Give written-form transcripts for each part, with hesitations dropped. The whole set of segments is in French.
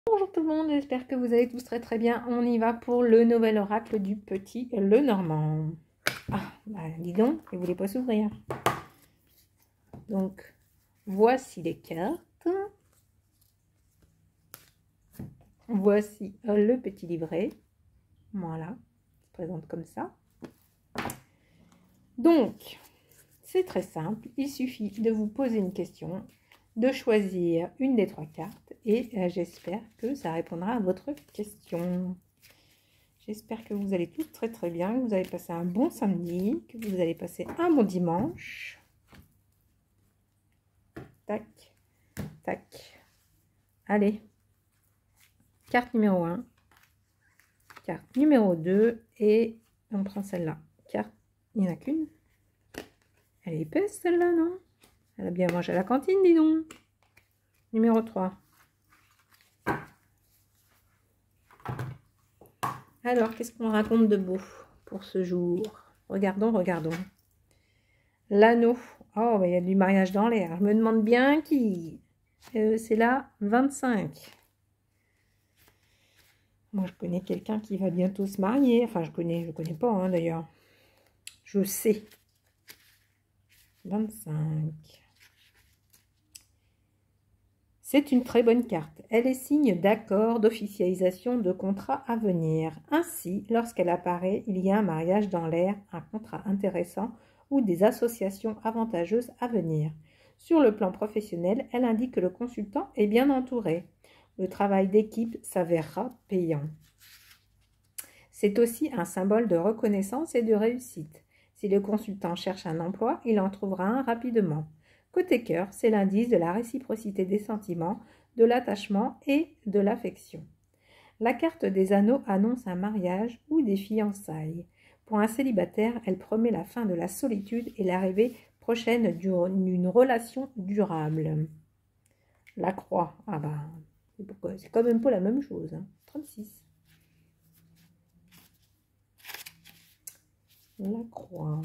Bonjour tout le monde, j'espère que vous allez tous très bien. On y va pour le nouvel oracle du petit Lenormand. Ah, bah dis donc, il ne voulait pas s'ouvrir. Donc, voici les cartes. Voici le petit livret. Voilà, il se présente comme ça. Donc, c'est très simple. Il suffit de vous poser une question, de choisir une des trois cartes et j'espère que ça répondra à votre question. J'espère que vous allez tous très bien, que vous allez passer un bon samedi, que vous allez passer un bon dimanche. Tac, tac. Allez. Carte numéro 1. Carte numéro 2. Et on prend celle-là. Carte, il n'y en a qu'une. Elle est épaisse celle-là, non? Elle a bien mangé à la cantine, dis donc. Numéro 3. Alors, qu'est-ce qu'on raconte de beau pour ce jour? Regardons. L'anneau. Oh, bah, il y a du mariage dans l'air. Je me demande bien qui. C'est la 25. Moi, je connais quelqu'un qui va bientôt se marier. Enfin, je connais pas, hein, d'ailleurs. Je sais. 25. C'est une très bonne carte. Elle est signe d'accord, d'officialisation de contrat à venir. Ainsi, lorsqu'elle apparaît, il y a un mariage dans l'air, un contrat intéressant ou des associations avantageuses à venir. Sur le plan professionnel, elle indique que le consultant est bien entouré. Le travail d'équipe s'avérera payant. C'est aussi un symbole de reconnaissance et de réussite. Si le consultant cherche un emploi, il en trouvera un rapidement. Côté cœur, c'est l'indice de la réciprocité des sentiments, de l'attachement et de l'affection. La carte des anneaux annonce un mariage ou des fiançailles. Pour un célibataire, elle promet la fin de la solitude et l'arrivée prochaine d'une relation durable. La croix, ah bah, c'est quand même pas la même chose, hein. 36. La croix.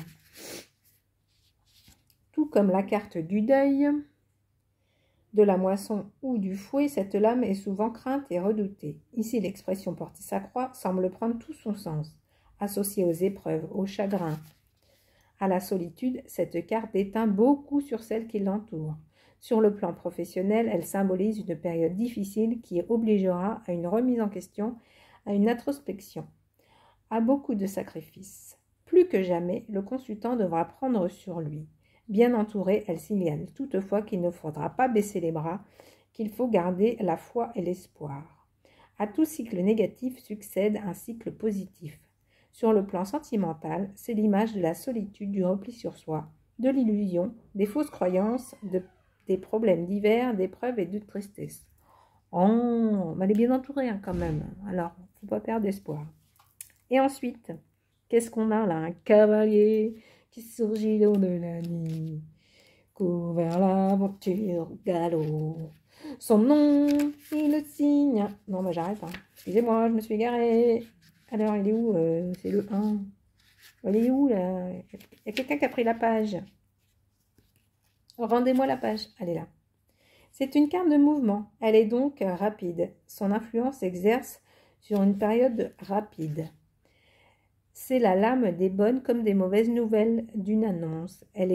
Tout comme la carte du deuil, de la moisson ou du fouet, cette lame est souvent crainte et redoutée. Ici, l'expression porter sa croix semble prendre tout son sens. Associée aux épreuves, au chagrin, à la solitude, cette carte déteint beaucoup sur celle qui l'entoure. Sur le plan professionnel, elle symbolise une période difficile qui obligera à une remise en question, à une introspection, à beaucoup de sacrifices. Plus que jamais, le consultant devra prendre sur lui. Bien entourée, elle signale toutefois qu'il ne faudra pas baisser les bras, qu'il faut garder la foi et l'espoir. À tout cycle négatif succède un cycle positif. Sur le plan sentimental, c'est l'image de la solitude, du repli sur soi, de l'illusion, des fausses croyances, des problèmes divers, d'épreuves et de tristesse. Oh, mais elle est bien entourée quand même, alors il ne faut pas perdre d'espoir. Et ensuite, qu'est-ce qu'on a là? Un cavalier qui surgit de la nuit, court vers l'aventure galop. Son nom, il le signe. Non, bah j'arrête. Hein. Excusez-moi, je me suis égarée. Alors, il est où? C'est le 1. Il est où là? Il y a quelqu'un qui a pris la page. Rendez-moi la page. Elle est là. C'est une carte de mouvement. Elle est donc rapide. Son influence s'exerce sur une période rapide. C'est la lame des bonnes comme des mauvaises nouvelles d'une annonce. Elle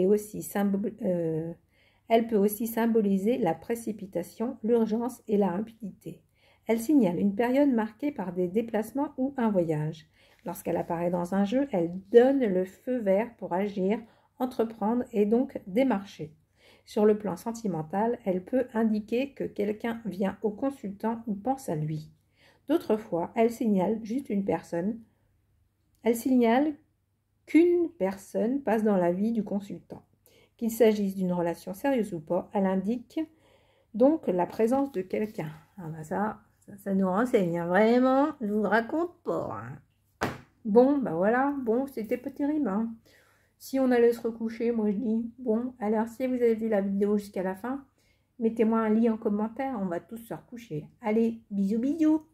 peut aussi symboliser la précipitation, l'urgence et la rapidité. Elle signale une période marquée par des déplacements ou un voyage. Lorsqu'elle apparaît dans un jeu, elle donne le feu vert pour agir, entreprendre et donc démarcher. Sur le plan sentimental, elle peut indiquer que quelqu'un vient au consultant ou pense à lui. D'autres fois, elle signale juste une personne. Elle signale qu'une personne passe dans la vie du consultant. Qu'il s'agisse d'une relation sérieuse ou pas, elle indique donc la présence de quelqu'un. Ah ben ça nous renseigne, hein. Vraiment, je vous raconte pas. Hein. Bon, ben voilà, bon, c'était pas terrible. Hein. Si on allait se recoucher, moi je dis, bon, alors si vous avez vu la vidéo jusqu'à la fin, mettez-moi un lien en commentaire, on va tous se recoucher. Allez, bisous bisous.